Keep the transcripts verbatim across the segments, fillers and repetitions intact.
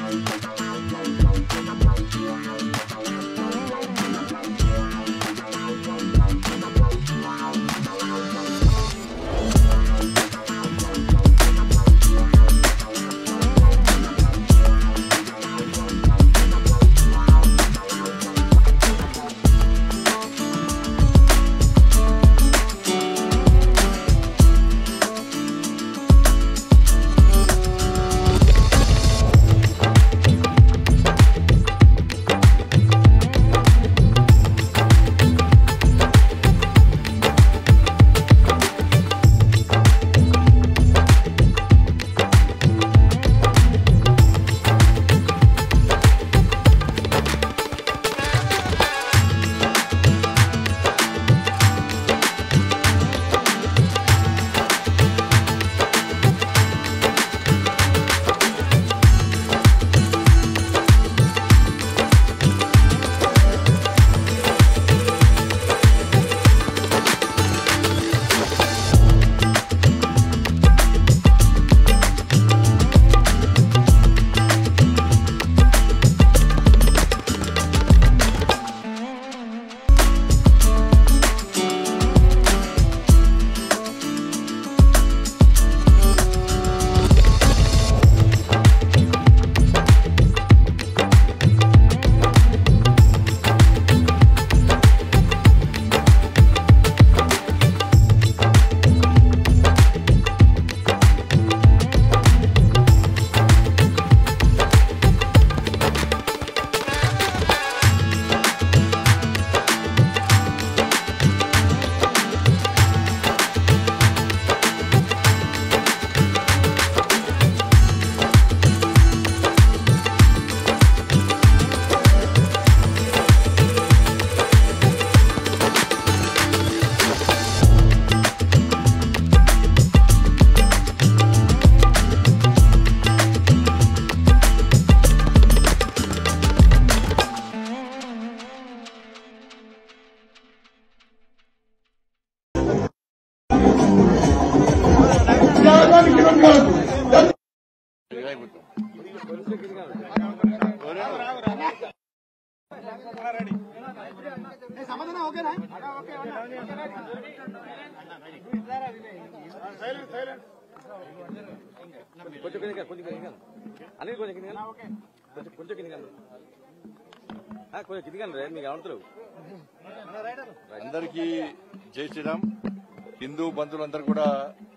అందరికీ జై శ్రీరామ్. హిందూ బంధువులందరూ కూడా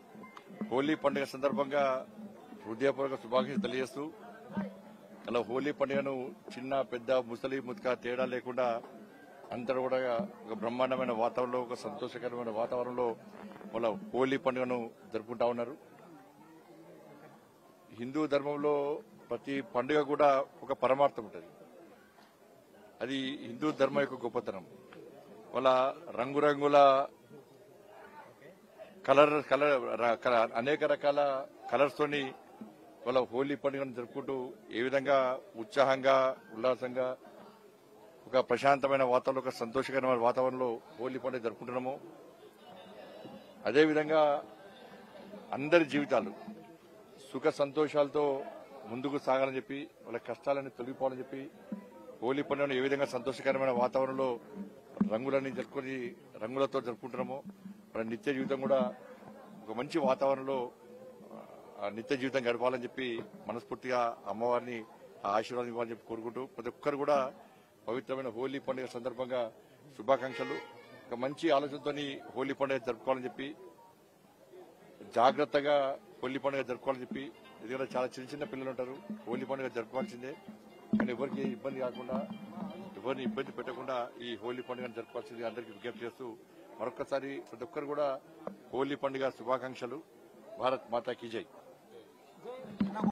హోలీ పండుగ సందర్భంగా హృదయపూర్వక శుభాకాంక్షలు తెలియజేస్తూ అలా హోలీ పండుగను చిన్న పెద్ద ముసలి ముతక తేడా లేకుండా అందరూ కూడా ఒక బ్రహ్మాండమైన వాతావరణంలో ఒక సంతోషకరమైన వాతావరణంలో వాళ్ళ హోలీ పండుగను జరుపుకుంటా ఉన్నారు. హిందూ ధర్మంలో ప్రతి పండుగ కూడా ఒక పరమార్థం ఉంటుంది. అది హిందూ ధర్మం యొక్క గొప్పతనం. వాళ్ళ రంగురంగుల కలర్ కలర్ అనేక రకాల కలర్స్ తోని వాళ్ళ హోలీ పండుగను జరుపుకుంటూ ఏ విధంగా ఉత్సాహంగా ఉల్లాసంగా ఒక ప్రశాంతమైన వాతావరణంలో ఒక సంతోషకరమైన వాతావరణంలో హోలీ పండుగ జరుపుకుంటున్నాము. అదేవిధంగా అందరి జీవితాలు సుఖ సంతోషాలతో ముందుకు సాగాలని చెప్పి వాళ్ళ కష్టాలని తొలగిపోవాలని చెప్పి హోలీ పండుగను ఏ విధంగా సంతోషకరమైన వాతావరణంలో రంగులన్నీ జరుపుకొని రంగులతో జరుపుకుంటున్నామో మన నిత్య జీవితం కూడా ఒక మంచి వాతావరణంలో నిత్య జీవితం గడపాలని చెప్పి మనస్ఫూర్తిగా అమ్మవారిని ఆ ఆశీర్వాదం ఇవ్వాలని చెప్పి కోరుకుంటూ ప్రతి ఒక్కరు కూడా పవిత్రమైన హోలీ పండుగ సందర్భంగా శుభాకాంక్షలు. ఒక మంచి ఆలోచనతో హోలీ పండుగ జరుపుకోవాలని చెప్పి జాగ్రత్తగా హోలీ పండుగ జరుపుకోవాలని చెప్పి ఎందుకంటే చాలా చిన్న చిన్న పిల్లలు ఉంటారు. హోలీ పండుగ జరుపుకోవాల్సిందే కానీ ఎవరికి ఇబ్బంది కాకుండా ఎవరిని ఇబ్బంది పెట్టకుండా ఈ హోలీ పండుగను జరుపుకోవాల్సింది అందరికీ విజ్ఞప్తి చేస్తూ మరొకసారి ప్రతి ఒక్కరు కూడా హోలీ పండుగ శుభాకాంక్షలు. భారత్ మాతా కీ జై.